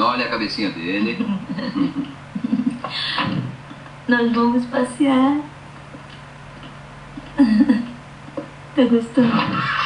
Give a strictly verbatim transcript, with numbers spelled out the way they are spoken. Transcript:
Olha a cabecinha dele. Nós vamos passear. Tá gostando?